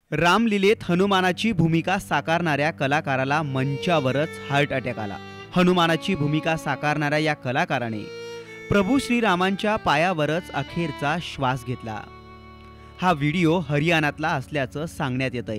रामलीलेत हनुमानाची भूमिका साकारणाऱ्या कलाकाराला मंचावरच हार्ट अटॅक आला। हनुमानाची भूमिका साकारणाऱ्या या कलाकाराने प्रभू श्रीरामांच्या पायावरच अखेरचा श्वास घेतला। हा व्हिडिओ हरियाणातला असल्याचं सांगण्यात येतंय।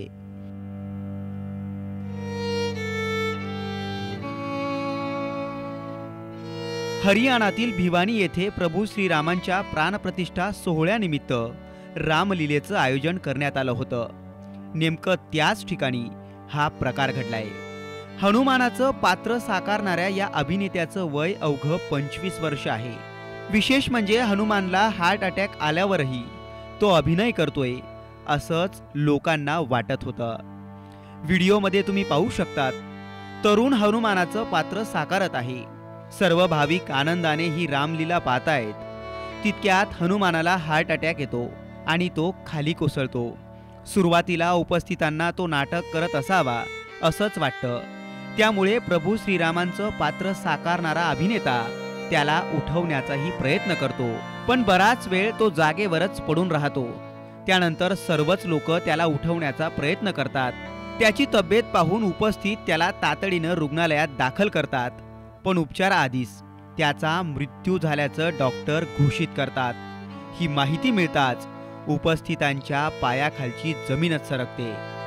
हरियाणातील भिवानी येथे प्रभू श्रीरामांच्या प्राणप्रतिष्ठा सोहळ्यानिमित्त रामलीलेचं आयोजन करण्यात आलं होतं। नेमकं त्याच ठिकाणी हा प्रकार घडलाय। हनुमानाचं पात्र साकारणाऱ्या या अभिनेत्याचं वय अवघं 25 वर्ष आहे। विशेष म्हणजे हनुमानला हार्ट अटॅक आल्यावरही तो अभिनय करतोय असंच लोकांना वाटत होतं। व्हिडिओमध्ये तुम्ही पाहू शकतात, तरुण हनुमानाचं पात्र साकारत आहे। सर्व भाविक आनंदाने ही रामलीला पाहतायत। तितक्यात हनुमानाला हार्ट अटॅक येतो आणि तो खाली कोसळतो। सुरुवातीला उपस्थितांना तो नाटक करत असावा असंच वाटतं। त्यामुळे प्रभू श्रीरामांचं पात्र साकारणारा अभिनेता त्याला उठवण्याचाही प्रयत्न करतो, पण बराच वेळ तो जागेवरच पडून राहतो। त्यानंतर सर्वच लोक त्याला उठवण्याचा प्रयत्न करतात। त्याची तब्येत पाहून उपस्थित त्याला तातडीनं रुग्णालयात दाखल करतात, पण उपचाराआधीच त्याचा मृत्यू झाल्याचं डॉक्टर घोषित करतात। ही माहिती मिळताच उपस्थितांच्या पायाखालची जमीनच सरकते।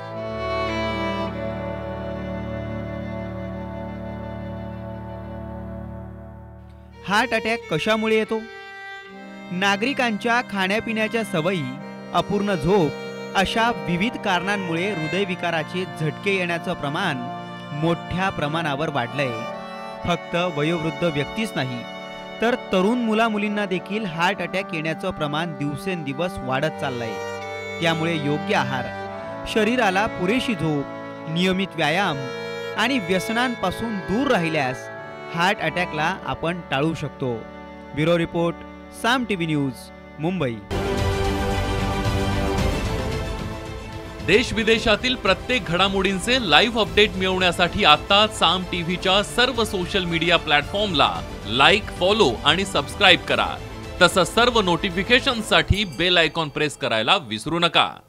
हार्ट अटॅक कशामुळे येतो? नागरिकांच्या खाण्यापिण्याच्या सवयी, अपूर्ण झोप अशा विविध कारणांमुळे हृदयविकाराचे झटके येण्याचं प्रमाण मोठ्या प्रमाणावर वाढलंय। फक्त वयोवृद्ध व्यक्तीच नाही, तर तरुण मुलामुलींना देखील हार्ट अटॅक येण्याचं प्रमाण दिवसेंदिवस वाढत चाललंय। त्यामुळे योग्य आहार, शरीराला पुरेशी झोप, नियमित व्यायाम आणि व्यसनांपासून दूर राहिल्यास हार्ट अटॅकला आपण टाळू शकतो। Bureau report, Saam TV news, Mumbai. देश विदेशातील प्रत्येक घडामोडींचे लाईव्ह अपडेट मिळवण्यासाठी आता साम टीव्हीच्या सर्व सोशल मीडिया प्लॅटफॉर्मला लाईक, फॉलो आणि सबस्क्राईब करा। तसंच सर्व नोटिफिकेशनसाठी बेल आयकॉन प्रेस करायला विसरू नका।